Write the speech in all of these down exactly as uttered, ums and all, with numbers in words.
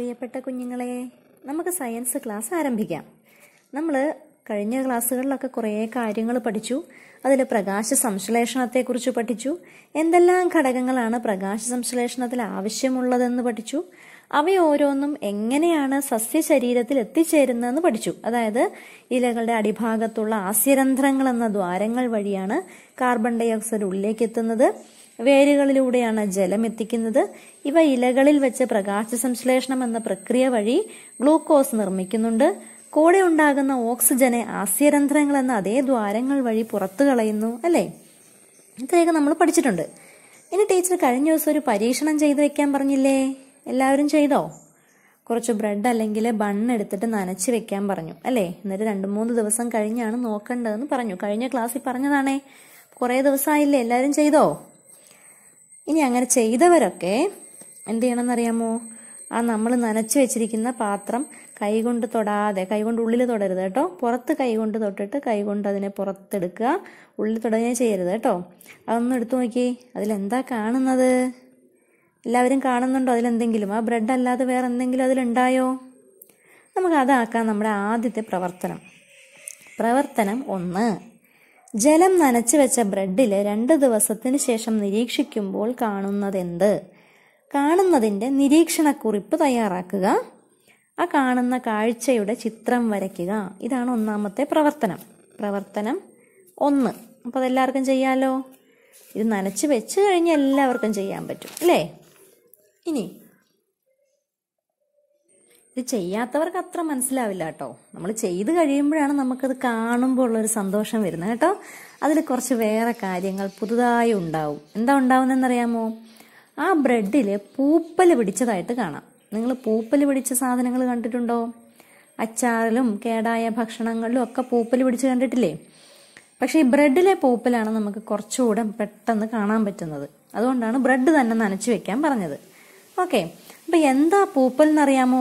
പ്രിയപ്പെട്ട കുഞ്ഞുങ്ങളെ, നമുക്ക് സയൻസ് ക്ലാസ് ആരംഭിക്കാം. നമ്മൾ കഴിഞ്ഞ ക്ലാസ്സുകളിലൊക്കെ കുറേ കാര്യങ്ങൾ പഠിച്ചു. അതിൽ പ്രകാശ സംശ്ലേഷണത്തെക്കുറിച്ച് പഠിച്ചു. എന്തെല്ലാം ഘടകങ്ങളാണ് പ്രകാശ സംശ്ലേഷണത്തിൽ ആവശ്യമുള്ളതെന്ന് പഠിച്ചു. അവയോരോന്നും എങ്ങനെയാണ് സസ്യശരീരത്തിൽ എത്തിച്ചേരുന്നതെന്ന് പഠിച്ചു. അതായത് ഇലകളുടെ അടിഭാഗത്തുള്ള ആസ്യരന്ധ്രങ്ങൾ എന്ന ദ്വാരങ്ങൾ വഴിയാണ് കാർബൺ ഡൈ ഓക്സൈഡ് ഉള്ളിലേക്ക് എത്തുന്നത്. വേരുകളിലൂടെയാണ് ജലം എത്തിക്കുന്നത്. ഇവ ഇലകളിൽ വെച്ച് പ്രകാശ സംശ്ലേഷണം എന്ന പ്രക്രിയ വഴി ഗ്ലൂക്കോസ് നിർമ്മിക്കുന്നുണ്ട്. കൂടെ ഉണ്ടാകുന്ന ഓക്സിജനെ ആസ്യരന്ധ്രങ്ങൾ എന്ന അതേ ദ്വാരങ്ങൾ വഴി പുറത്തു കളയുന്നു. അല്ലേ? ഇത്രയൊക്കെ നമ്മൾ പഠിച്ചിട്ടുണ്ട്. ഇനി ടീച്ചർ കഴിഞ്ഞ ദിവസം ഒരു പരീക്ഷണം ചെയ്തു വെക്കാൻ പറഞ്ഞില്ലേ? എല്ലാവരും ചെയ്തോ? കുറച്ച് ബ്രെഡ് അല്ലെങ്കിൽ ബണ്ണ് എടുത്തിട്ട് നനച്ച് വെക്കാൻ പറഞ്ഞു അല്ലേ? എന്നിട്ട് രണ്ട് മൂന്ന് ദിവസം കഴിഞ്ഞാണ് നോക്കേണ്ടതെന്ന് പറഞ്ഞു. കഴിഞ്ഞ ക്ലാസ്സിൽ പറഞ്ഞതാണേ. കുറേ ദിവസമായില്ലേ? എല്ലാവരും ചെയ്തോ? ഇനി അങ്ങനെ ചെയ്തവരൊക്കെ എന്ത് ചെയ്യണമെന്നറിയാമോ? ആ നമ്മൾ നനച്ച് വെച്ചിരിക്കുന്ന പാത്രം കൈകൊണ്ട് തൊടാതെ, കൈകൊണ്ട് ഉള്ളിൽ തൊടരുത് കേട്ടോ. പുറത്ത് കൈകൊണ്ട് തൊട്ടിട്ട് കൈകൊണ്ട് അതിനെ പുറത്തെടുക്കുക. ഉള്ളിൽ തൊടുകയും ചെയ്യരുത് കേട്ടോ. അതൊന്നും എടുത്തു നോക്കി. അതിലെന്താ കാണുന്നത്? എല്ലാവരും കാണുന്നുണ്ടോ അതിലെന്തെങ്കിലും? ആ ബ്രെഡ് അല്ലാതെ വേറെ എന്തെങ്കിലും അതിലുണ്ടായോ? നമുക്ക് അതാക്കാം നമ്മുടെ ആദ്യത്തെ പ്രവർത്തനം. പ്രവർത്തനം ഒന്ന്. ജലം നനച്ചു വെച്ച ബ്രെഡിൽ രണ്ട് ദിവസത്തിന് ശേഷം നിരീക്ഷിക്കുമ്പോൾ കാണുന്നതെന്ത്? കാണുന്നതിന്റെ നിരീക്ഷണക്കുറിപ്പ് തയ്യാറാക്കുക. ആ കാണുന്ന കാഴ്ചയുടെ ചിത്രം വരയ്ക്കുക. ഇതാണ് ഒന്നാമത്തെ പ്രവർത്തനം. പ്രവർത്തനം ഒന്ന്. അപ്പോൾ അതെല്ലാവർക്കും ചെയ്യാലോ. ഇത് നനച്ച് വെച്ച് കഴിഞ്ഞാൽ എല്ലാവർക്കും ചെയ്യാൻ പറ്റും അല്ലേ? ഇനി ഇത് ചെയ്യാത്തവർക്ക് അത്ര മനസ്സിലാവില്ല കേട്ടോ. നമ്മൾ ചെയ്ത് കഴിയുമ്പോഴാണ് നമുക്കത് കാണുമ്പോൾ ഉള്ളൊരു സന്തോഷം വരുന്നത് കേട്ടോ. അതിൽ കുറച്ച് വേറെ കാര്യങ്ങൾ പുതുതായി ഉണ്ടാവും. എന്താ ഉണ്ടാവുന്നതെന്നറിയാമോ? ആ ബ്രെഡിൽ പൂപ്പൽ പിടിച്ചതായിട്ട് കാണാം. നിങ്ങൾ പൂപ്പൽ പിടിച്ച സാധനങ്ങൾ കണ്ടിട്ടുണ്ടോ? അച്ചാറിലും കേടായ ഭക്ഷണങ്ങളിലും ഒക്കെ പൂപ്പൽ പിടിച്ച് കണ്ടിട്ടില്ലേ? പക്ഷേ ഈ ബ്രെഡിലെ പൂപ്പലാണ് നമുക്ക് കുറച്ചുകൂടെ പെട്ടെന്ന് കാണാൻ പറ്റുന്നത്. അതുകൊണ്ടാണ് ബ്രെഡ് തന്നെ നനച്ചു വെക്കാൻ പറഞ്ഞത്. ഓക്കെ, അപ്പം എന്താ പൂപ്പൽ എന്നറിയാമോ?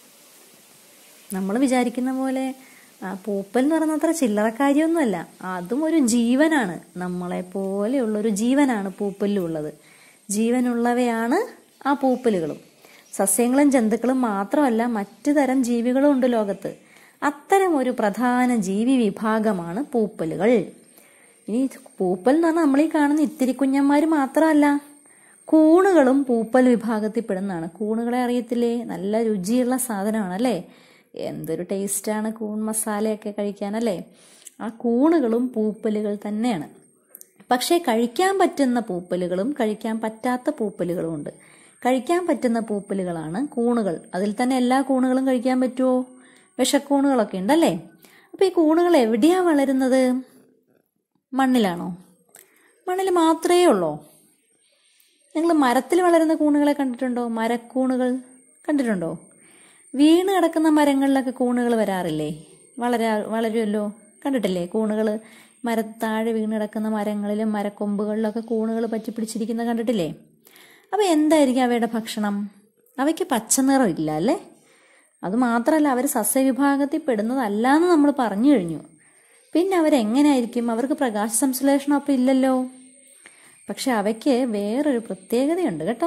നമ്മൾ വിചാരിക്കുന്ന പോലെ പൂപ്പൽ എന്ന് പറയുന്ന അത്ര ചില്ലറ കാര്യമൊന്നുമല്ല. അതും ഒരു ജീവനാണ്. നമ്മളെ പോലെയുള്ളൊരു ജീവനാണ് പൂപ്പലിലുള്ളത്. ജീവനുള്ളവയാണ് ആ പൂപ്പലുകളും. സസ്യങ്ങളും ജന്തുക്കളും മാത്രമല്ല, മറ്റു തരം ജീവികളും ഉണ്ട് ലോകത്ത്. അത്തരം ഒരു പ്രധാന ജീവി വിഭാഗമാണ് പൂപ്പലുകൾ. ഇനി പൂപ്പൽ എന്ന് പറഞ്ഞാൽ നമ്മളീ കാണുന്ന ഇത്തിരി കുഞ്ഞന്മാർ മാത്രമല്ല, കൂണുകളും പൂപ്പൽ വിഭാഗത്തിൽ പെടുന്നതാണ്. കൂണുകളെ അറിയത്തില്ലേ? നല്ല രുചിയുള്ള സാധനമാണ് അല്ലേ? എന്തൊരു ടേസ്റ്റാണ് കൂൺ മസാലയൊക്കെ കഴിക്കാനല്ലേ? ആ കൂണുകളും പൂപ്പലുകൾ തന്നെയാണ്. പക്ഷേ കഴിക്കാൻ പറ്റുന്ന പൂപ്പലുകളും കഴിക്കാൻ പറ്റാത്ത പൂപ്പലുകളും ഉണ്ട്. കഴിക്കാൻ പറ്റുന്ന പൂപ്പലുകളാണ് കൂണുകൾ. അതിൽ തന്നെ എല്ലാ കൂണുകളും കഴിക്കാൻ പറ്റുമോ? വിഷക്കൂണുകളൊക്കെ ഉണ്ടല്ലേ? അപ്പൊ ഈ കൂണുകൾ എവിടെയാ വളരുന്നത്? മണ്ണിലാണോ? മണ്ണിൽ മാത്രമേ ഉള്ളോ? നിങ്ങൾ മരത്തിൽ വളരുന്ന കൂണുകളെ കണ്ടിട്ടുണ്ടോ? മരക്കൂണുകൾ കണ്ടിട്ടുണ്ടോ? വീണ് കിടക്കുന്ന മരങ്ങളിലൊക്കെ കൂണുകൾ വരാറില്ലേ? വളരാ വളരുമല്ലോ. കണ്ടിട്ടില്ലേ? കൂണുകൾ മരത്താഴെ വീണ് കിടക്കുന്ന മരങ്ങളിലും മരക്കൊമ്പുകളിലൊക്കെ കൂണുകൾ പറ്റി പിടിച്ചിരിക്കുന്നത് കണ്ടിട്ടില്ലേ? അപ്പോൾ എന്തായിരിക്കും അവയുടെ ഭക്ഷണം? അവയ്ക്ക് പച്ചനിറം ഇല്ല അല്ലേ? അതുമാത്രമല്ല, അവർ സസ്യവിഭാഗത്തിൽ പെടുന്നതല്ല എന്ന് നമ്മൾ പറഞ്ഞു കഴിഞ്ഞു. പിന്നെ അവരെങ്ങനെയായിരിക്കും? അവർക്ക് പ്രകാശ സംശ്ലേഷണം അപ്പം ഇല്ലല്ലോ. പക്ഷെ അവയ്ക്ക് വേറൊരു പ്രത്യേകതയുണ്ട് കേട്ടോ.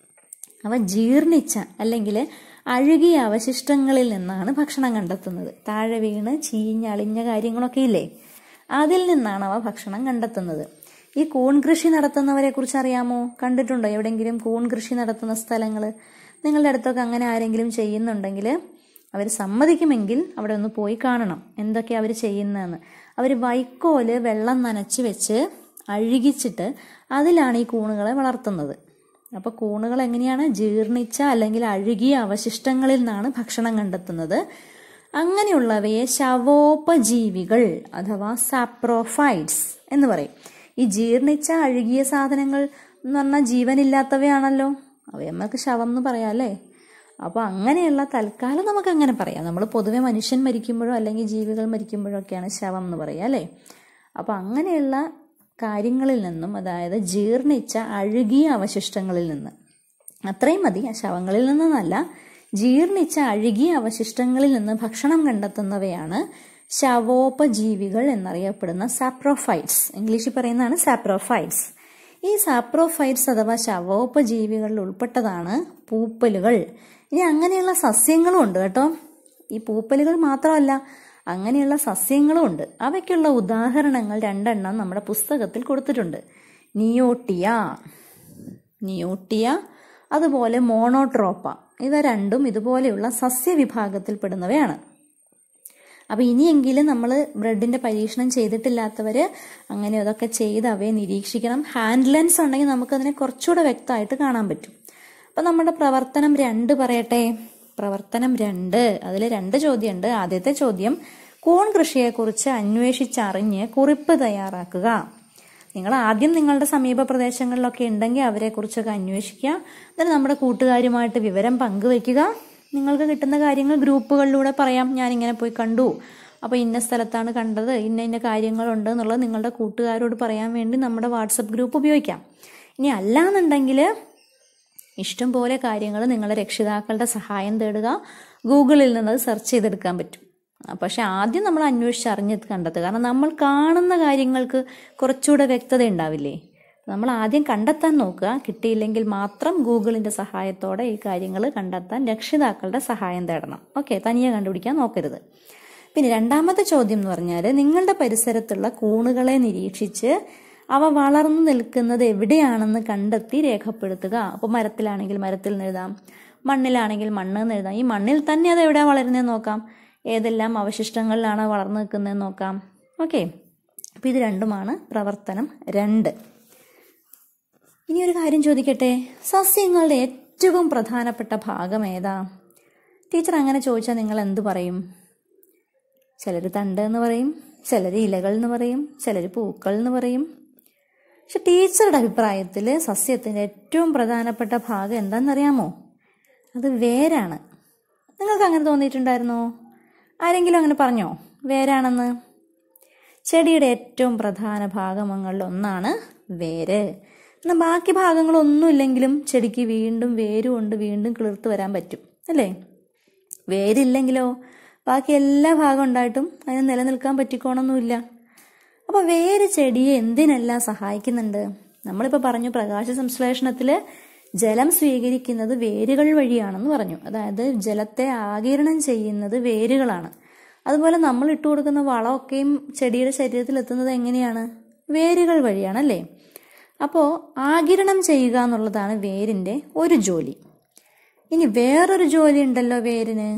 അവ ജീർണിച്ച അല്ലെങ്കിൽ അഴുകിയ അവശിഷ്ടങ്ങളിൽ നിന്നാണ് ഭക്ഷണം കണ്ടെത്തുന്നത്. താഴെ വീണ് ചീഞ്ഞളിഞ്ഞ കാര്യങ്ങളൊക്കെ ഇല്ലേ? അതിൽ നിന്നാണ് അവ ഭക്ഷണം കണ്ടെത്തുന്നത്. ഈ കൂൺ കൃഷി നടത്തുന്നവരെ കുറിച്ച് അറിയാമോ? കണ്ടിട്ടുണ്ടോ എവിടെയെങ്കിലും കൂൺ കൃഷി നടത്തുന്ന സ്ഥലങ്ങൾ? നിങ്ങളുടെ അടുത്തൊക്കെ അങ്ങനെ ആരെങ്കിലും ചെയ്യുന്നുണ്ടെങ്കിൽ അവർ സമ്മതിക്കുമെങ്കിൽ അവിടെ ഒന്ന് പോയി കാണണം എന്തൊക്കെയാണ് അവർ ചെയ്യുന്നതെന്ന്. അവർ വൈക്കോല് വെള്ളം നനച്ച് വെച്ച് അഴുകിച്ചിട്ട് അതിലാണ് ഈ കൂണുകളെ വളർത്തുന്നത്. അപ്പോൾ കൂണുകൾ എങ്ങനെയാണ്? ജീർണിച്ച അല്ലെങ്കിൽ അഴുകിയ അവശിഷ്ടങ്ങളിൽ നിന്നാണ് ഭക്ഷണം കണ്ടെത്തുന്നത്. അങ്ങനെയുള്ളവയെ ശവോപജീവികൾ അഥവാ സാപ്രോഫൈറ്റ്സ് എന്ന് പറയും. ഈ ജീർണിച്ച അഴുകിയ സാധനങ്ങൾ എന്ന് പറഞ്ഞാൽ ജീവനില്ലാത്തവയാണല്ലോ. അവയെ നമുക്ക് ശവം എന്ന് പറയാം അല്ലേ? അപ്പോൾ അങ്ങനെയുള്ള തൽക്കാലം നമുക്ക് അങ്ങനെ പറയാം. നമ്മൾ പൊതുവെ മനുഷ്യൻ മരിക്കുമ്പോഴോ അല്ലെങ്കിൽ ജീവികൾ മരിക്കുമ്പോഴോ ഒക്കെയാണ് ശവം എന്ന് പറയുക അല്ലേ? അപ്പോൾ അങ്ങനെയുള്ള കാര്യങ്ങളിൽ നിന്നും, അതായത് ജീർണിച്ച അഴുകിയ അവശിഷ്ടങ്ങളിൽ നിന്ന്, അത്രയും മതി. ശവങ്ങളിൽ നിന്നല്ല, ജീർണിച്ച അഴുകിയ അവശിഷ്ടങ്ങളിൽ നിന്ന് ഭക്ഷണം കണ്ടെത്തുന്നവയാണ് ശവോപജീവികൾ എന്നറിയപ്പെടുന്ന സാപ്രോഫൈറ്റ്സ്. ഇംഗ്ലീഷിൽ പറയുന്നതാണ് സാപ്രോഫൈറ്റ്സ്. ഈ സാപ്രോഫൈറ്റ്സ് അഥവാ ശവോപജീവികളിൽ ഉൾപ്പെട്ടതാണ് പൂപ്പലുകൾ. ഇനി അങ്ങനെയുള്ള സസ്യങ്ങളും ഉണ്ട് കേട്ടോ. ഈ പൂപ്പലുകൾ മാത്രമല്ല, അങ്ങനെയുള്ള സസ്യങ്ങളും ഉണ്ട്. അവയ്ക്കുള്ള ഉദാഹരണങ്ങൾ രണ്ടെണ്ണം നമ്മുടെ പുസ്തകത്തിൽ കൊടുത്തിട്ടുണ്ട്. നിയോട്ടിയ നിയോട്ടിയ അതുപോലെ മോണോട്രോപ്പ. ഇവ രണ്ടും ഇതുപോലെയുള്ള സസ്യവിഭാഗത്തിൽപ്പെടുന്നവയാണ്. അപ്പൊ ഇനിയെങ്കിലും നമ്മൾ ബ്രെഡിന്റെ പരീക്ഷണം ചെയ്തിട്ടില്ലാത്തവര് അങ്ങനെ അതൊക്കെ ചെയ്ത് അവയെ നിരീക്ഷിക്കണം. ഹാൻഡ് ലെൻസ് ഉണ്ടെങ്കിൽ നമുക്കതിനെ കുറച്ചുകൂടെ വ്യക്തമായിട്ട് കാണാൻ പറ്റും. അപ്പൊ നമ്മുടെ പ്രവർത്തനം രണ്ട് പറയട്ടെ. പ്രവർത്തനം രണ്ട്, അതിൽ രണ്ട് ചോദ്യമുണ്ട്. ആദ്യത്തെ ചോദ്യം, കൂൺ കൃഷിയെക്കുറിച്ച് അന്വേഷിച്ചറിഞ്ഞ് കുറിപ്പ് തയ്യാറാക്കുക. നിങ്ങൾ ആദ്യം നിങ്ങളുടെ സമീപ പ്രദേശങ്ങളിലൊക്കെ ഉണ്ടെങ്കിൽ അവരെ കുറിച്ചൊക്കെ അന്വേഷിക്കുക. എന്നിട്ട് നമ്മുടെ കൂട്ടുകാരുമായിട്ട് വിവരം പങ്കുവെക്കുക. നിങ്ങൾക്ക് കിട്ടുന്ന കാര്യങ്ങൾ ഗ്രൂപ്പുകളിലൂടെ പറയാം. ഞാനിങ്ങനെ പോയി കണ്ടു, അപ്പോൾ ഇന്ന സ്ഥലത്താണ് കണ്ടത്, ഇന്ന ഇന്ന കാര്യങ്ങളുണ്ട് എന്നുള്ളത് നിങ്ങളുടെ കൂട്ടുകാരോട് പറയാൻ വേണ്ടി നമ്മുടെ വാട്സപ്പ് ഗ്രൂപ്പ് ഉപയോഗിക്കാം. ഇനി അല്ലാന്നുണ്ടെങ്കിൽ ഇഷ്ടം പോലെ കാര്യങ്ങൾ നിങ്ങളുടെ രക്ഷിതാക്കളുടെ സഹായം തേടുക. ഗൂഗിളിൽ നിന്നത് സെർച്ച് ചെയ്തെടുക്കാൻ പറ്റും. പക്ഷെ ആദ്യം നമ്മൾ അന്വേഷിച്ച് അറിഞ്ഞ് കണ്ടെത്തുക. കാരണം നമ്മൾ കാണുന്ന കാര്യങ്ങൾക്ക് കുറച്ചുകൂടെ വ്യക്തത ഉണ്ടാവില്ലേ. നമ്മൾ ആദ്യം കണ്ടെത്താൻ നോക്കുക. കിട്ടിയില്ലെങ്കിൽ മാത്രം ഗൂഗിളിന്റെ സഹായത്തോടെ ഈ കാര്യങ്ങൾ കണ്ടെത്താൻ രക്ഷിതാക്കളുടെ സഹായം തേടണം. ഓക്കെ, തനിയെ കണ്ടുപിടിക്കാൻ നോക്കരുത്. പിന്നെ രണ്ടാമത്തെ ചോദ്യം എന്ന് പറഞ്ഞാൽ, നിങ്ങളുടെ പരിസരത്തുള്ള കൂണുകളെ നിരീക്ഷിച്ച് അവ വളർന്നു നിൽക്കുന്നത് എവിടെയാണെന്ന് കണ്ടെത്തി രേഖപ്പെടുത്തുക. അപ്പോൾ മരത്തിലാണെങ്കിൽ മരത്തിൽ നിന്ന് എഴുതാം, മണ്ണിലാണെങ്കിൽ മണ്ണ് എന്ന് എഴുതാം. ഈ മണ്ണിൽ തന്നെ അത് എവിടെയാണ് വളരുന്നതെന്ന് നോക്കാം, ഏതെല്ലാം അവശിഷ്ടങ്ങളിലാണ് വളർന്നു നിൽക്കുന്നതെന്ന് നോക്കാം. ഓക്കെ, അപ്പോൾ ഇത് രണ്ടുമാണ് പ്രവർത്തനം രണ്ട്. ഇനി ഒരു കാര്യം ചോദിക്കട്ടെ, സസ്യങ്ങളുടെ ഏറ്റവും പ്രധാനപ്പെട്ട ഭാഗം ഏതാ? ടീച്ചർ അങ്ങനെ ചോദിച്ചാൽ നിങ്ങൾ എന്ത് പറയും? ചിലർ തണ്ട് എന്ന് പറയും, ചിലർ ഇലകൾ എന്ന് പറയും, ചിലർ പൂക്കൾ എന്ന് പറയും. പക്ഷെ ടീച്ചറുടെ അഭിപ്രായത്തിൽ സസ്യത്തിന്റെ ഏറ്റവും പ്രധാനപ്പെട്ട ഭാഗം എന്താണെന്നറിയാമോ? അത് വേരാണ്. നിങ്ങൾക്ക് അങ്ങനെ തോന്നിയിട്ടുണ്ടായിരുന്നോ? ആരെങ്കിലും അങ്ങനെ പറഞ്ഞോ വേരാണെന്ന്? ചെടിയുടെ ഏറ്റവും പ്രധാന ഭാഗങ്ങളിൽ ഒന്നാണ് വേര്. എന്നാൽ ബാക്കി ഭാഗങ്ങളൊന്നുമില്ലെങ്കിലും ചെടിക്ക് വീണ്ടും വേര് കൊണ്ട് വീണ്ടും കിളിർത്ത് വരാൻ പറ്റും അല്ലേ? വേരില്ലെങ്കിലോ ബാക്കി എല്ലാ ഭാഗം ഉണ്ടായിട്ടും അതിന് നിലനിൽക്കാൻ പറ്റിക്കോണമെന്നില്ല. അപ്പോൾ വേര് ചെടിയെ എന്തിനെല്ലാം സഹായിക്കുന്നുണ്ട്? നമ്മളിപ്പോൾ പറഞ്ഞു പ്രകാശ സംശ്ലേഷണത്തിൽ ജലം സ്വീകരിക്കുന്നത് വേരുകൾ വഴിയാണെന്ന് പറഞ്ഞു. അതായത് ജലത്തെ ആഗിരണം ചെയ്യുന്നത് വേരുകളാണ്. അതുപോലെ നമ്മൾ ഇട്ടു കൊടുക്കുന്ന വളമൊക്കെയും ചെടിയുടെ ശരീരത്തിൽ എത്തുന്നത് എങ്ങനെയാണ്? വേരുകൾ വഴിയാണല്ലേ? അപ്പോൾ ആഗിരണം ചെയ്യുക എന്നുള്ളതാണ് വേരിന്റെ ഒരു ജോലി. ഇനി വേറൊരു ജോലി ഉണ്ടല്ലോ വേരിന്.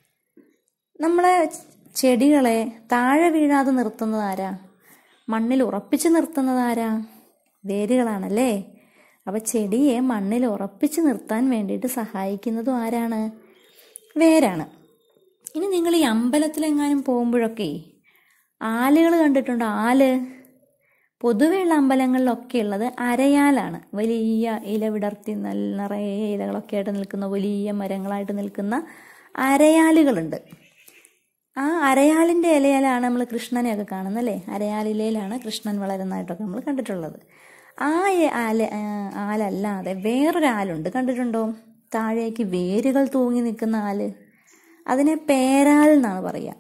നമ്മളെ ചെടികളെ താഴെ വീഴാതെ നിർത്തുന്നത് ആരാ? മണ്ണിൽ ഉറപ്പിച്ച് നിർത്തുന്നത് ആരാ? വേരുകളാണല്ലേ? അപ്പൊ ചെടിയെ മണ്ണിൽ ഉറപ്പിച്ച് നിർത്താൻ വേണ്ടിയിട്ട് സഹായിക്കുന്നതും ആരാണ്? വേരാണ്. ഇനി നിങ്ങൾ ഈ അമ്പലത്തിലെങ്ങാനും പോകുമ്പോഴൊക്കെ ആലുകൾ കണ്ടിട്ടുണ്ടോ? ആല് പൊതുവെയുള്ള അമ്പലങ്ങളിലൊക്കെ ഉള്ളത് അരയാലാണ്. വലിയ ഇല വിടർത്തി നല്ല നിറയെ ഇലകളൊക്കെ ആയിട്ട് നിൽക്കുന്ന വലിയ മരങ്ങളായിട്ട് നിൽക്കുന്ന അരയാലുകളുണ്ട്. ആ അരയാലിന്റെ ഇലയിലാണ് നമ്മൾ കൃഷ്ണനെയൊക്കെ കാണുന്നത് അല്ലേ? അരയാലിലയിലാണ് കൃഷ്ണൻ വളരുന്നതായിട്ടൊക്കെ നമ്മൾ കണ്ടിട്ടുള്ളത്. ആ ആല ആലല്ലാതെ വേറൊരു ആലുണ്ട്, കണ്ടിട്ടുണ്ടോ? താഴേക്ക് വേരുകൾ തൂങ്ങി നിൽക്കുന്ന ആല്. അതിനെ പേരാൽ എന്നാണ് പറയുക.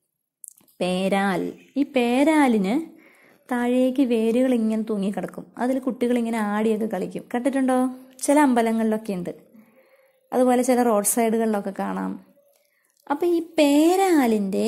പേരാൽ. ഈ പേരാലിന് താഴേക്ക് വേരുകൾ ഇങ്ങനെ തൂങ്ങിക്കിടക്കും. അതിൽ കുട്ടികൾ ഇങ്ങനെ ആടിയൊക്കെ കളിക്കും. കണ്ടിട്ടുണ്ടോ? ചില അമ്പലങ്ങളിലൊക്കെ ഉണ്ട്. അതുപോലെ ചില റോഡ് സൈഡുകളിലൊക്കെ കാണാം. അപ്പം ഈ പേരാലിൻ്റെ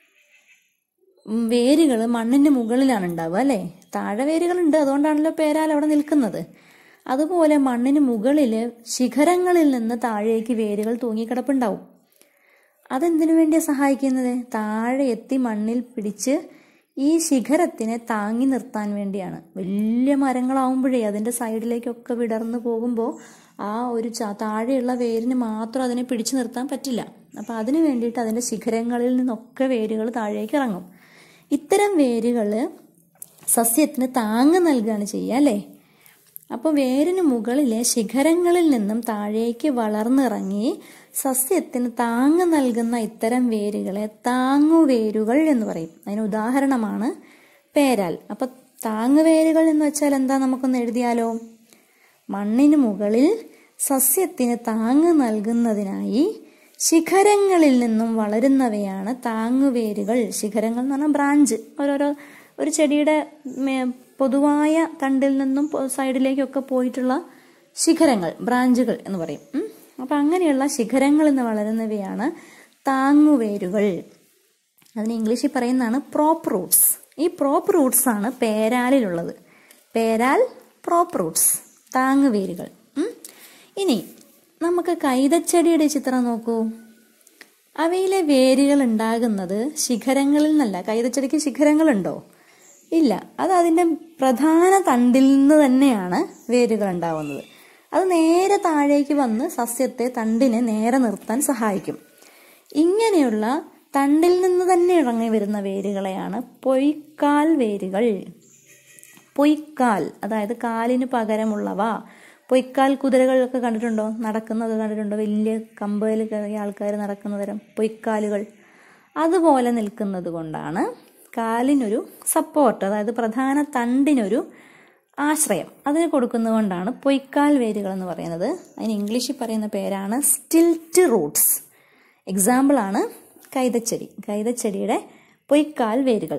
വേരുകൾ മണ്ണിൻ്റെ മുകളിലാണ് ഉണ്ടാവുക അല്ലേ? താഴെ വേരുകളുണ്ട്, അതുകൊണ്ടാണല്ലോ പേരാൽ അവിടെ നിൽക്കുന്നത്. അതുപോലെ മണ്ണിന് മുകളിൽ ശിഖരങ്ങളിൽ നിന്ന് താഴേക്ക് വേരുകൾ തൂങ്ങിക്കിടപ്പുണ്ടാവും. അതെന്തിനു വേണ്ടിയാണ് സഹായിക്കുന്നത്? താഴെ എത്തി മണ്ണിൽ പിടിച്ച് ഈ ശിഖരത്തിനെ താങ്ങി നിർത്താൻ വേണ്ടിയാണ്. വലിയ മരങ്ങളാവുമ്പോഴേ അതിൻ്റെ സൈഡിലേക്കൊക്കെ വിടർന്നു പോകുമ്പോൾ ആ ഒരു താഴെയുള്ള വേരിന് മാത്രം അതിനെ പിടിച്ചു നിർത്താൻ പറ്റില്ല. അപ്പം അതിനു വേണ്ടിയിട്ട് അതിൻ്റെ ശിഖരങ്ങളിൽ നിന്നൊക്കെ വേരുകൾ താഴേക്ക് ഇറങ്ങും. ഇത്തരം വേരുകൾ സസ്യത്തിന് താങ്ങ് നൽകുകയാണ് ചെയ്യുക അല്ലേ? അപ്പോൾ വേരിന് മുകളിലെ ശിഖരങ്ങളിൽ നിന്നും താഴേക്ക് വളർന്നിറങ്ങി സസ്യത്തിന് താങ്ങ് നൽകുന്ന ഇത്തരം വേരുകളെ താങ്ങുവേരുകൾ എന്ന് പറയും. അതിന് ഉദാഹരണമാണ് പേരാൽ. അപ്പൊ താങ്ങുവേരുകൾ എന്ന് വെച്ചാൽ എന്താ? നമുക്കൊന്ന് എഴുതിയാലോ? മണ്ണിന് മുകളിൽ സസ്യത്തിന് താങ്ങ് നൽകുന്നതിനായി ശിഖരങ്ങളിൽ നിന്നും വളരുന്നവയാണ് താങ്ങുവേരുകൾ. ശിഖരങ്ങൾ എന്ന് പറഞ്ഞാൽ ബ്രാഞ്ച്. ഓരോരോ ഒരു ചെടിയുടെ പൊതുവായ തണ്ടിൽ നിന്നും സൈഡിലേക്കൊക്കെ പോയിട്ടുള്ള ശിഖരങ്ങൾ, ബ്രാഞ്ചുകൾ എന്ന് പറയും. അപ്പം അങ്ങനെയുള്ള ശിഖരങ്ങളിൽ നിന്ന് വളരുന്നവയാണ് താങ്ങുവേരുകൾ. അതിന് ഇംഗ്ലീഷിൽ പറയുന്നതാണ് പ്രോപ്പ് റൂട്ട്സ്. ഈ പ്രോപ്പ് റൂട്ട്സ് ആണ് പേരാലിലുള്ളത്. പേരാൽ, പ്രോപ്പ് റൂട്ട്സ്, താങ്ങുവേരുകൾ. ഇനി നമുക്ക് കൈതച്ചെടിയുടെ ചിത്രം നോക്കൂ. അവയിലെ വേരുകൾ ഉണ്ടാകുന്നത് ശിഖരങ്ങളിൽ നിന്നല്ല. കൈതച്ചെടിക്ക് ശിഖരങ്ങളുണ്ടോ? ഇല്ല. അത് അതിൻ്റെ പ്രധാന തണ്ടിൽ നിന്ന് തന്നെയാണ് വേരുകൾ ഉണ്ടാവുന്നത്. അത് നേരെ താഴേക്ക് വന്ന് സസ്യത്തെ, തണ്ടിനെ നേരെ നിർത്താൻ സഹായിക്കും. ഇങ്ങനെയുള്ള തണ്ടിൽ നിന്ന് തന്നെ ഇറങ്ങി വരുന്ന വേരുകളെയാണ് പൊയ്ക്കാൽ വേരുകൾ. പൊയ്ക്കാൽ, അതായത് കാലിന് പകരമുള്ളവ. പൊയ്ക്കാൽ കുതിരകളൊക്കെ കണ്ടിട്ടുണ്ടോ? നടക്കുന്നത് കണ്ടിട്ടുണ്ടോ? വലിയ കമ്പയിൽ കയറിയ ആൾക്കാർ നടക്കുന്ന തരം പൊയ്ക്കാലുകൾ. അതുപോലെ നിൽക്കുന്നത് കൊണ്ടാണ് കാലിനൊരു സപ്പോർട്ട്, അതായത് പ്രധാന തണ്ടിനൊരു ആശ്രയം അതിന് കൊടുക്കുന്നതുകൊണ്ടാണ് പൊയ്ക്കാൽ വേരുകൾ എന്ന് പറയുന്നത്. അതിന് ഇംഗ്ലീഷിൽ പറയുന്ന പേരാണ് സ്റ്റിൽറ്റ് റൂട്ട്സ്. എക്സാമ്പിളാണ് കൈതച്ചെടി. കൈതച്ചെടിയുടെ പൊയ്ക്കാൽ വേരുകൾ.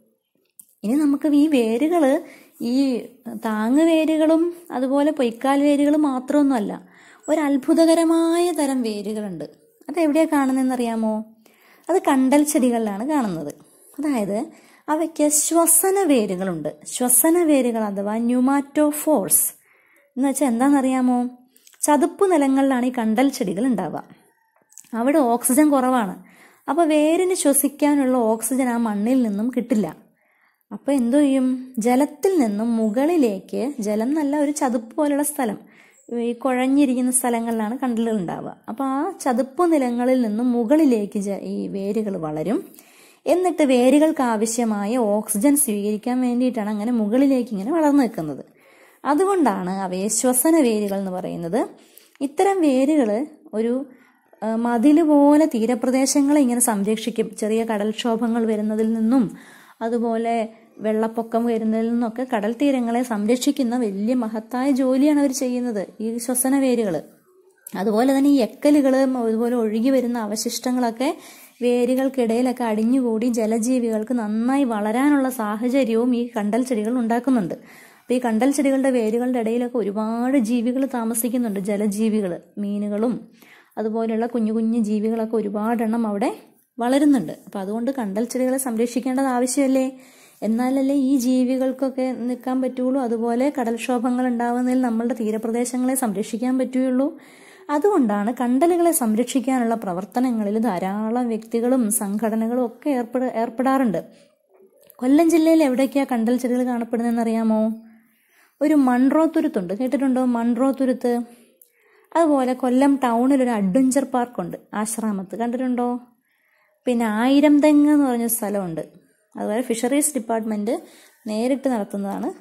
ഇനി നമുക്ക് ഈ വേരുകൾ, ഈ താങ്ങുവേരുകളും അതുപോലെ പൊയ്ക്കാൽ വേരുകളും മാത്രമൊന്നുമല്ല, ഒരു അത്ഭുതകരമായ തരം വേരുകളുണ്ട്. അത് എവിടെയാണ് കാണുന്നതെന്നറിയാമോ? അത് കണ്ടൽ ചെടികളിലാണ് കാണുന്നത്. അതായത് അവയ്ക്ക് ശ്വസന വേരുകളുണ്ട്. ശ്വസന വേരുകൾ അഥവാ ന്യൂമാറ്റോഫോഴ്സ് എന്ന് വെച്ചാൽ എന്താണെന്നറിയാമോ? ചതുപ്പ് നിലങ്ങളിലാണ് ഈ കണ്ടൽ ചെടികൾ ഉണ്ടാവുക. അവിടെ ഓക്സിജൻ കുറവാണ്. അപ്പോൾ വേരിന് ശ്വസിക്കാനുള്ള ഓക്സിജൻ ആ മണ്ണിൽ നിന്നും കിട്ടില്ല. അപ്പോൾ എന്തോ ചെയ്യും? ജലത്തിൽ നിന്നും മുകളിലേക്ക്, ജലം നല്ല ഒരു ചതുപ്പ് പോലുള്ള സ്ഥലം, ഈ കുഴഞ്ഞിരിക്കുന്ന സ്ഥലങ്ങളിലാണ് കണ്ടലുകൾ ഉണ്ടാവുക. അപ്പോൾ ആ ചതുപ്പ് നിലങ്ങളിൽ നിന്നും മുകളിലേക്ക് ഈ വേരുകൾ വളരും. എന്നിട്ട് വേരുകൾക്ക് ആവശ്യമായ ഓക്സിജൻ സ്വീകരിക്കാൻ വേണ്ടിയിട്ടാണ് അങ്ങനെ മുകളിലേക്ക് ഇങ്ങനെ വളർന്നു നിൽക്കുന്നത്. അതുകൊണ്ടാണ് അവയെ ശ്വസന വേരുകൾ എന്ന് പറയുന്നത്. ഇത്തരം വേരുകൾ ഒരു മതില് പോലെ തീരപ്രദേശങ്ങളെ ഇങ്ങനെ സംരക്ഷിക്കും. ചെറിയ കടൽക്ഷോഭങ്ങൾ വരുന്നതിൽ നിന്നും അതുപോലെ വെള്ളപ്പൊക്കം വരുന്നതിൽ നിന്നൊക്കെ കടൽ തീരങ്ങളെ സംരക്ഷിക്കുന്ന വലിയ മഹത്തായ ജോലിയാണ് അവർ ചെയ്യുന്നത്, ഈ ശ്വസന വേരുകൾ. അതുപോലെ തന്നെ ഈ എക്കലുകൾ, അതുപോലെ ഒഴുകി വരുന്ന അവശിഷ്ടങ്ങളൊക്കെ വേരുകൾക്കിടയിലൊക്കെ അടിഞ്ഞുകൂടി ജലജീവികൾക്ക് നന്നായി വളരാനുള്ള സാഹചര്യവും ഈ കണ്ടൽ ചെടികൾ ഉണ്ടാക്കുന്നുണ്ട്. അപ്പോൾ ഈ കണ്ടൽ ചെടികളുടെ വേരുകളുടെ ഇടയിലൊക്കെ ഒരുപാട് ജീവികൾ താമസിക്കുന്നുണ്ട്, ജലജീവികൾ, മീനുകളും അതുപോലെയുള്ള കുഞ്ഞു കുഞ്ഞു ജീവികളൊക്കെ ഒരുപാടെണ്ണം അവിടെ വളരുന്നുണ്ട്. അപ്പം അതുകൊണ്ട് കണ്ടൽ ചെടികളെ സംരക്ഷിക്കേണ്ടത് ആവശ്യമല്ലേ? എന്നാലല്ലേ ഈ ജീവികൾക്കൊക്കെ നിൽക്കാൻ പറ്റുള്ളൂ. അതുപോലെ കടൽക്ഷോഭങ്ങൾ ഉണ്ടാകുന്നതിൽ നമ്മളുടെ തീരപ്രദേശങ്ങളെ സംരക്ഷിക്കാൻ പറ്റുകയുള്ളൂ. അതുകൊണ്ടാണ് കണ്ടലുകളെ സംരക്ഷിക്കാനുള്ള പ്രവർത്തനങ്ങളിൽ ധാരാളം വ്യക്തികളും സംഘടനകളും ഒക്കെ ഏർപ്പെട ഏർപ്പെടാറുണ്ട്. കൊല്ലം ജില്ലയിൽ എവിടേക്കാണ് കണ്ടൽ ചെടികൾ കാണപ്പെടുന്നതെന്ന് അറിയാമോ? ഒരു മൺട്രോ തുരുത്തുണ്ട്, കേട്ടിട്ടുണ്ടോ? മൺട്രോ തുരുത്ത്. അതുപോലെ കൊല്ലം ടൗണിൽ ഒരു അഡ്വഞ്ചർ പാർക്കുണ്ട്, ആശ്രാമത്ത്, കണ്ടിട്ടുണ്ടോ? പിന്നെ ആയിരം തെങ്ങ് എന്ന് പറഞ്ഞ സ്ഥലമുണ്ട്. അതുപോലെ ഫിഷറീസ് ഡിപ്പാർട്ട്മെന്റ് നേരിട്ട് നടത്തുന്നതാണ്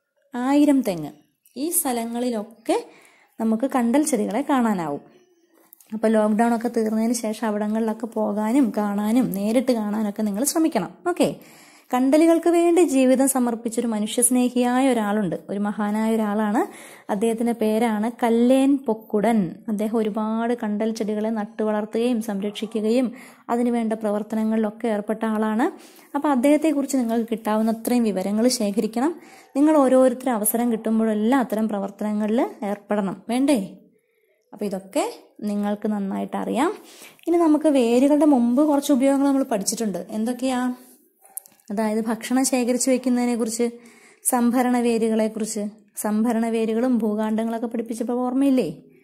ആയിരം തെങ്ങ്. ഈ സ്ഥലങ്ങളിലൊക്കെ നമുക്ക് കണ്ടൽ ചെടികളെ കാണാനാവും. അപ്പോൾ ലോക്ക്ഡൗൺ ഒക്കെ തീർന്നതിന് ശേഷം അവിടങ്ങളിലൊക്കെ പോകാനും കാണാനും നേരിട്ട് കാണാനൊക്കെ നിങ്ങൾ ശ്രമിക്കണം. ഓക്കെ. കണ്ടലുകൾക്ക് വേണ്ടി ജീവിതം സമർപ്പിച്ചൊരു മനുഷ്യസ്നേഹിയായ ഒരാളുണ്ട്, ഒരു മഹാനായ ഒരാളാണ്. അദ്ദേഹത്തിന്റെ പേരാണ് കല്ലേൻ പൊക്കുടൻ. അദ്ദേഹം ഒരുപാട് കണ്ടൽ ചെടികളെ നട്ടു വളർത്തുകയും സംരക്ഷിക്കുകയും അതിനുവേണ്ട പ്രവർത്തനങ്ങളിലൊക്കെ ഏർപ്പെട്ട ആളാണ്. അപ്പോൾ അദ്ദേഹത്തെക്കുറിച്ച് നിങ്ങൾക്ക് കിട്ടാവുന്ന അത്രയും വിവരങ്ങൾ ശേഖരിക്കണം. നിങ്ങൾ ഓരോരുത്തരും അവസരം കിട്ടുമ്പോഴെല്ലാം അത്തരം പ്രവർത്തനങ്ങളിൽ ഏർപ്പെടണം, വേണ്ടേ? അപ്പോൾ ഇതൊക്കെ നിങ്ങൾക്ക് നന്നായിട്ട് അറിയാം. ഇനി നമുക്ക് വേരുകളുടെ മുമ്പ് കുറച്ച് ഉപയോഗങ്ങൾ നമ്മൾ പഠിച്ചിട്ടുണ്ട്. എന്തൊക്കെയാ? അതായത് ഭക്ഷണം ശേഖരിച്ചു വെക്കുന്നതിനെ കുറിച്ച്, സംഭരണ വേരുകളെ കുറിച്ച്, സംഭരണ വേരുകളും ഭൂകാണ്ഡങ്ങളൊക്കെ പഠിപ്പിച്ചപ്പോൾ ഓർമ്മയില്ലേ?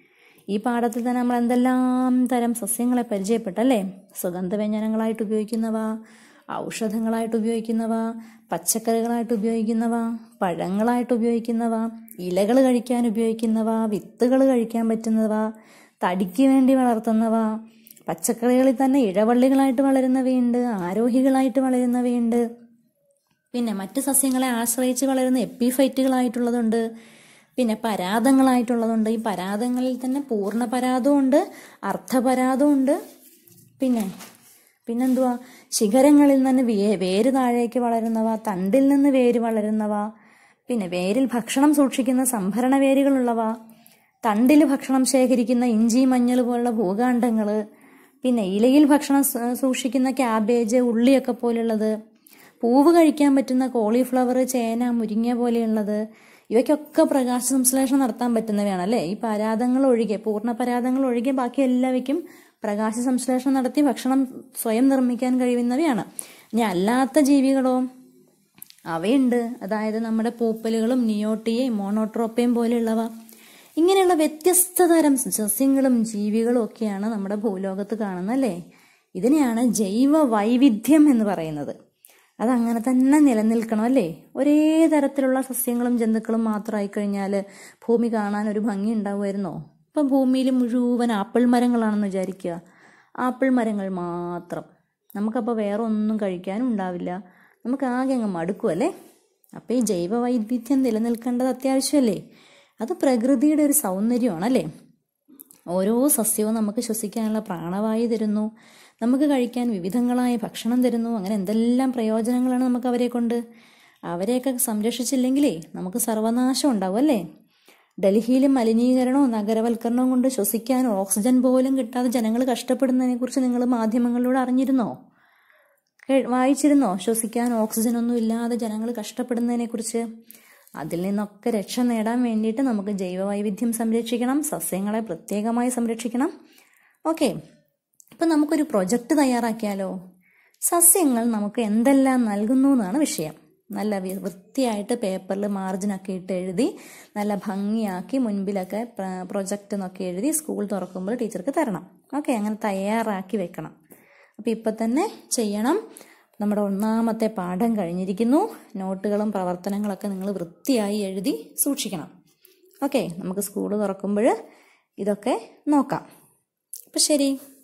ഈ പാഠത്തിൽ തന്നെ നമ്മൾ എന്തെല്ലാം തരം സസ്യങ്ങളെ പരിചയപ്പെട്ടല്ലേ? സുഗന്ധവ്യഞ്ജനങ്ങളായിട്ട് ഉപയോഗിക്കുന്നവ, ഔഷധങ്ങളായിട്ട് ഉപയോഗിക്കുന്നവ, പച്ചക്കറികളായിട്ട് ഉപയോഗിക്കുന്നവ, പഴങ്ങളായിട്ട് ഉപയോഗിക്കുന്നവ, ഇലകൾ കഴിക്കാൻ ഉപയോഗിക്കുന്നവ, വിത്തുകൾ കഴിക്കാൻ പറ്റുന്നവ, തടിക്ക് വേണ്ടി വളർത്തുന്നവ, പച്ചക്കറികളിൽ തന്നെ ഇഴവള്ളികളായിട്ട് വളരുന്നവയുണ്ട്, ആരോഹികളായിട്ട് വളരുന്നവയുണ്ട്, പിന്നെ മറ്റ് സസ്യങ്ങളെ ആശ്രയിച്ച് വളരുന്ന എപ്പിഫൈറ്റുകളായിട്ടുള്ളതുണ്ട്, പിന്നെ പരാതങ്ങളായിട്ടുള്ളതുണ്ട്. ഈ പരാതങ്ങളിൽ തന്നെ പൂർണ്ണ പരാതമുണ്ട്, അർദ്ധപരാതമുണ്ട്. പിന്നെ പിന്നെന്തുവാ? ശിഖരങ്ങളിൽ നിന്ന് വേ വേര് താഴേക്ക് വളരുന്നവ, തണ്ടിൽ നിന്ന് വേര് വളരുന്നവ, പിന്നെ വേരിൽ ഭക്ഷണം സൂക്ഷിക്കുന്ന സംഭരണ വേരുകളുള്ളവ, തണ്ടിൽ ഭക്ഷണം ശേഖരിക്കുന്ന ഇഞ്ചി മഞ്ഞൾ പോലുള്ള ഭൂകാണ്ഡങ്ങൾ, പിന്നെ ഇലയിൽ ഭക്ഷണം സൂക്ഷിക്കുന്ന ക്യാബേജ്, ഉള്ളിയൊക്കെ പോലെയുള്ളത്, പൂവ് കഴിക്കാൻ പറ്റുന്ന കോളിഫ്ലവർ, ചേന, മുരിങ്ങ പോലെയുള്ളത്, ഇവയ്ക്കൊക്കെ പ്രകാശ സംശ്ലേഷണം നടത്താൻ പറ്റുന്നവയാണ് അല്ലേ. ഈ പരാതങ്ങൾ ഒഴികെ, പൂർണ്ണ പരാതങ്ങൾ ഒഴികെ ബാക്കി എല്ലാവയ്ക്കും പ്രകാശ സംശ്ലേഷണം നടത്തി ഭക്ഷണം സ്വയം നിർമ്മിക്കാൻ കഴിയുന്നവയാണ്. ഇനി അല്ലാത്ത ജീവികളോ? അവയുണ്ട്. അതായത് നമ്മുടെ പൂപ്പലുകളും നിയോട്ടിയയും മോണോട്രോപ്പയും പോലെയുള്ളവ. ഇങ്ങനെയുള്ള വ്യത്യസ്ത തരം സസ്യങ്ങളും ജീവികളും ഒക്കെയാണ് നമ്മുടെ ഭൂലോകത്ത് കാണുന്നത് അല്ലേ. ഇതിനെയാണ് ജൈവ വൈവിധ്യം എന്ന് പറയുന്നത്. അതങ്ങനെ തന്നെ നിലനിൽക്കണം അല്ലേ. ഒരേ തരത്തിലുള്ള സസ്യങ്ങളും ജന്തുക്കളും മാത്രമായി കഴിഞ്ഞാൽ ഭൂമി കാണാൻ ഒരു ഭംഗി ഉണ്ടാവുമായിരുന്നോ? ഇപ്പം ഭൂമിയിൽ മുഴുവൻ ആപ്പിൾ മരങ്ങളാണെന്ന് വിചാരിക്കുക. ആപ്പിൾ മരങ്ങൾ മാത്രം. നമുക്കപ്പോൾ വേറെ ഒന്നും കഴിക്കാനും ഉണ്ടാവില്ല. നമുക്ക് ആകെ അങ്ങ് മടുക്കും അല്ലേ. അപ്പം ഈ ജൈവ വൈവിധ്യം നിലനിൽക്കേണ്ടത് അത്യാവശ്യമല്ലേ. അത് പ്രകൃതിയുടെ ഒരു സൗന്ദര്യമാണല്ലേ. ഓരോ സസ്യവും നമുക്ക് ശ്വസിക്കാനുള്ള പ്രാണവായു തരുന്നു, നമുക്ക് കഴിക്കാൻ വിവിധങ്ങളായ ഭക്ഷണം തരുന്നു. അങ്ങനെ എന്തെല്ലാം പ്രയോജനങ്ങളാണ് നമുക്ക് അവരെ കൊണ്ട്. അവരെയൊക്കെ സംരക്ഷിച്ചില്ലെങ്കിലേ നമുക്ക് സർവനാശം ഉണ്ടാവും അല്ലേ. ഡൽഹിയിലും മലിനീകരണവും നഗരവൽക്കരണവും കൊണ്ട് ശ്വസിക്കാൻ ഓക്സിജൻ പോലും കിട്ടാതെ ജനങ്ങൾ കഷ്ടപ്പെടുന്നതിനെ കുറിച്ച് നിങ്ങൾ മാധ്യമങ്ങളിലൂടെ അറിഞ്ഞിരുന്നോ? വായിച്ചിരുന്നോ? ശ്വസിക്കാൻ ഓക്സിജൻ ഒന്നും ഇല്ലാതെ ജനങ്ങൾ കഷ്ടപ്പെടുന്നതിനെ കുറിച്ച്. അതിൽ നിന്നൊക്കെ രക്ഷ നേടാൻ വേണ്ടിയിട്ട് നമുക്ക് ജൈവവൈവിധ്യം സംരക്ഷിക്കണം, സസ്യങ്ങളെ പ്രത്യേകമായി സംരക്ഷിക്കണം. ഓക്കെ, ഇപ്പം നമുക്കൊരു പ്രൊജക്റ്റ് തയ്യാറാക്കിയാലോ? സസ്യങ്ങൾ നമുക്ക് എന്തെല്ലാം നൽകുന്നു എന്നാണ് വിഷയം. നല്ല വൃത്തിയായിട്ട് പേപ്പറിൽ മാർജിനൊക്കെ ഇട്ട് എഴുതി നല്ല ഭംഗിയാക്കി മുൻപിലൊക്കെ പ്രൊജക്റ്റ് എന്നൊക്കെ എഴുതി സ്കൂൾ തുറക്കുമ്പോൾ ടീച്ചർക്ക് തരണം. ഓക്കെ, അങ്ങനെ തയ്യാറാക്കി വെക്കണം. അപ്പം ഇപ്പം തന്നെ ചെയ്യണം. നമ്മുടെ ഒന്നാമത്തെ പാഠം കഴിഞ്ഞിരിക്കുന്നു. നോട്ടുകളും പ്രവർത്തനങ്ങളൊക്കെ നിങ്ങൾ വൃത്തിയായി എഴുതി സൂക്ഷിക്കണം. ഓക്കെ, നമുക്ക് സ്കൂൾ തുറക്കുമ്പോൾ ഇതൊക്കെ നോക്കാം. അപ്പം ശരി.